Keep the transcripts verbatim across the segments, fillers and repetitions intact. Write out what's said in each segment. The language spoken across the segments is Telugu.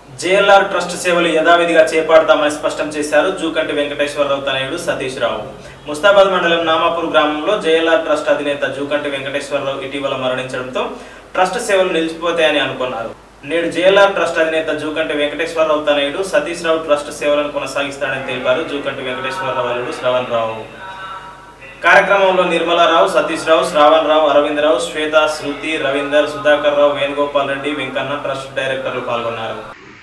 జేఎల్ఆర్ ట్రస్ట్ సేవలు యథావిధిగా చేపడతామని స్పష్టం చేశారు జూకంటి వెంకటేశ్వరరావు తనయుడు సతీష్ రావు. ముస్తాబాద్ మండలం నామాపూర్ గ్రామంలో జేఎల్ఆర్ ట్రస్ట్ అధినేత జూకంటి వెంకటేశ్వరరావు ఇటీవల మరణించడంతో ట్రస్ట్ సేవలు నిలిచిపోతాయని అనుకున్నారు. నేడు జేఎల్ఆర్ ట్రస్ట్ అధినేత జూకంటి వెంకటేశ్వరరావు తనయుడు సతీష్ రావు ట్రస్ట్ సేవలను కొనసాగిస్తాడని తెలిపారు జూకంటి వెంకటేశ్వరరావు అల్లుడు శ్రవణ్ రావు. కార్యక్రమంలో నిర్మలారావు, సతీష్ రావు, శ్రావణ్ రావు, అరవిందరావు, శ్వేత, శృతి, రవీందర్, సుధాకర్ రావు, వేణుగోపాల్ రెడ్డి, వెంకన్న ట్రస్ట్ డైరెక్టర్లు పాల్గొన్నారు.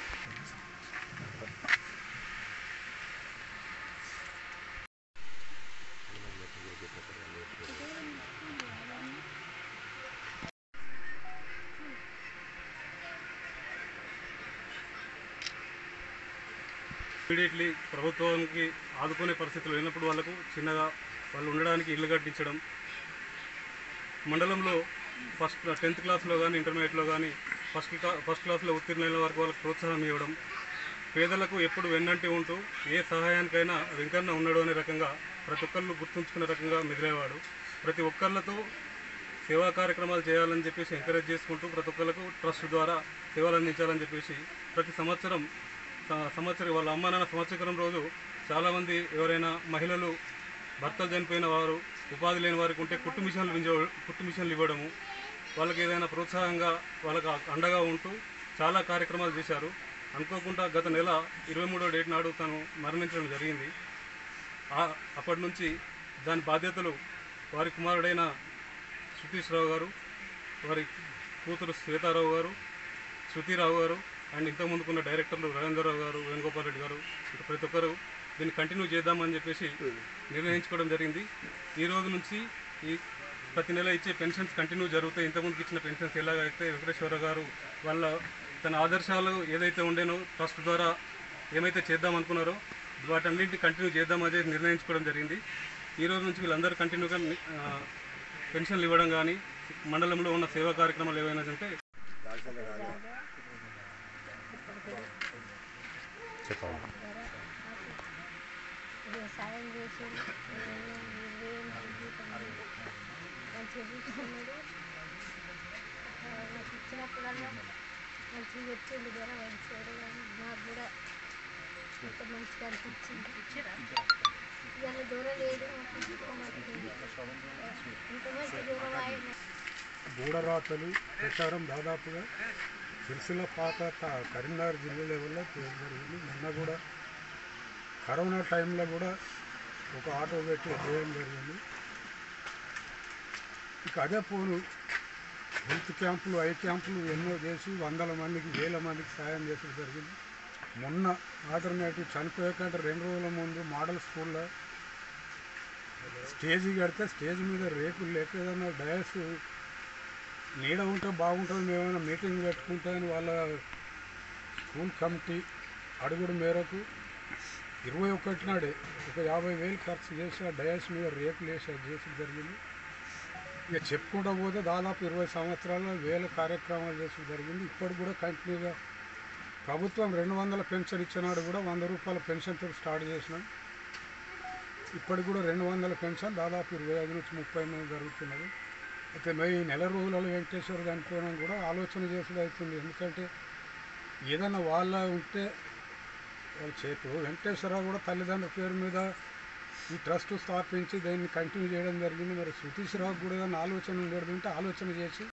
ఇమీడియట్లీ ప్రభుత్వానికి ఆదుకునే పరిస్థితులు లేనప్పుడు వాళ్ళకు చిన్నగా వాళ్ళు ఉండడానికి ఇల్లు కట్టించడం, మండలంలో ఫస్ట్ టెన్త్ క్లాస్లో కానీ ఇంటర్మీడియట్లో కానీ ఫస్ట్ ఫస్ట్ క్లాస్లో ఉత్తీర్ణులైన వరకు వాళ్ళకి ప్రోత్సాహం ఇవ్వడం, పేదలకు ఎప్పుడు వెన్నంటి ఉంటూ ఏ సహాయానికైనా వెంకన్న ఉన్నాడు అనే రకంగా ప్రతి ఒక్కళ్ళు గుర్తుంచుకునే రకంగా మెదిలేవాడు. ప్రతి ఒక్కళ్ళతో సేవా కార్యక్రమాలు చేయాలని చెప్పేసి ఎంకరేజ్ చేసుకుంటూ ప్రతి ఒక్కళ్ళకు ట్రస్ట్ ద్వారా సేవలు అందించాలని చెప్పేసి ప్రతి సంవత్సరం సంవత్సరం వాళ్ళ అమ్మ నాన్న సంవత్సరం రోజు చాలామంది ఎవరైనా మహిళలు భర్తలు చనిపోయిన వారు ఉపాధి లేని వారికి ఉంటే కుట్టు మిషన్లు కుట్టు మిషన్లు ఇవ్వడము, వాళ్ళకి ఏదైనా ప్రోత్సాహంగా వాళ్ళకి అండగా ఉంటూ చాలా కార్యక్రమాలు చేశారు. అనుకోకుండా గత నెల ఇరవై మూడో డేట్ నాడు తను మరణించడం జరిగింది. అప్పటి నుంచి దాని బాధ్యతలు వారి కుమారుడైన సతీష్ రావు గారు, వారి కూతురు శ్వేతారావు గారు, శృతిరావు గారు అండ్ ఇంతకుముందుకున్న డైరెక్టర్లు రవీంద్రరావు గారు, వేణుగోపాల్ రెడ్డి గారు ఇంకా ప్రతి ఒక్కరు దీన్ని కంటిన్యూ చేద్దామని చెప్పేసి నిర్ణయించుకోవడం జరిగింది. ఈ రోజు నుంచి ఈ ప్రతి నెల ఇచ్చే పెన్షన్స్ కంటిన్యూ జరుగుతాయి. ఇంతకుముందుకు ఇచ్చిన పెన్షన్స్ ఎలాగైతే వెంకటేశ్వర గారు వాళ్ళ తన ఆదర్శాలు ఏదైతే ఉండేనో ట్రస్ట్ ద్వారా ఏమైతే చేద్దాం అనుకున్నారో వాటన్నింటినీ కంటిన్యూ చేద్దామని నిర్ణయించుకోవడం జరిగింది. ఈ రోజు నుంచి వీళ్ళందరూ కంటిన్యూగా పెన్షన్లు ఇవ్వడం కానీ మండలంలో ఉన్న సేవా కార్యక్రమాలు ఏవైనా ఉంటే సాయం చేసి చదువుకున్నాడు. నాకు ఇచ్చినప్పుడల్లా మంచిగా వచ్చింది కదా, మంచిగా నాకు కూడా ఇంత మంచిగా అనిపించింది. ఇవాళ దూరం లేదు, ఇంత మంచి దూరం ఆయన గూడరాతలు ప్రచారం దాదాపుగా సిరిసిల్ల పాత కరీంనగర్ జిల్లా లెవెల్లో జరిగింది. మొన్న కూడా కరోనా టైంలో కూడా ఒక ఆటో పెట్టి చేయడం జరిగింది. ఇక అదే పోను హెల్త్ క్యాంపులు, ఐ క్యాంపులు ఎన్నో చేసి వందల మందికి వేల మందికి సాయం చేసడం జరిగింది. మొన్న ఆల్టర్నేటివ్ చనిపోయేకంటే రెండు రోజుల ముందు మోడల్ స్కూల్లో స్టేజీ కడితే స్టేజ్ మీద రేకులు లేక ఏదైనా డయాస్ నీడ ఉంటే బాగుంటుంది, మేమైనా మీటింగ్ పెట్టుకుంటామని వాళ్ళ స్కూల్ కమిటీ అడుగుడు మేరకు ఇరవై ఒకటి నాడే ఒక యాభై వేలు ఖర్చు చేసి ఆ డయాస్ మీద రేకులు వేసి చేసి జరిగింది. ఇక చెప్పుకుంటూ పోతే దాదాపు ఇరవై సంవత్సరాల్లో వేల కార్యక్రమాలు చేసి జరిగింది. ఇప్పటికి కూడా కంటిన్యూగా ప్రభుత్వం రెండు వందల పెన్షన్ ఇచ్చినాడు కూడా వంద రూపాయల పెన్షన్తో స్టార్ట్ చేసినాం. ఇప్పటికి కూడా రెండు వందల పెన్షన్ దాదాపు ఇరవై ఐదు నుంచి ముప్పై మంది జరుగుతున్నది. అయితే మేము ఈ నెల రోజులలో వెంకటేశ్వర చనిపోవడం కూడా ఆలోచన చేసుడు అవుతుంది. ఎందుకంటే ఏదైనా వాళ్ళ ఉంటే వాళ్ళు చేతు వెంకటేశ్వరరావు కూడా తల్లిదండ్రుల పేరు మీద ఈ ట్రస్ట్ స్థాపించి దాన్ని కంటిన్యూ చేయడం జరిగింది. మరి సతీష్ రావు కూడా ఏదైనా ఆలోచన ఉండేది ఉంటే ఆలోచన చేసి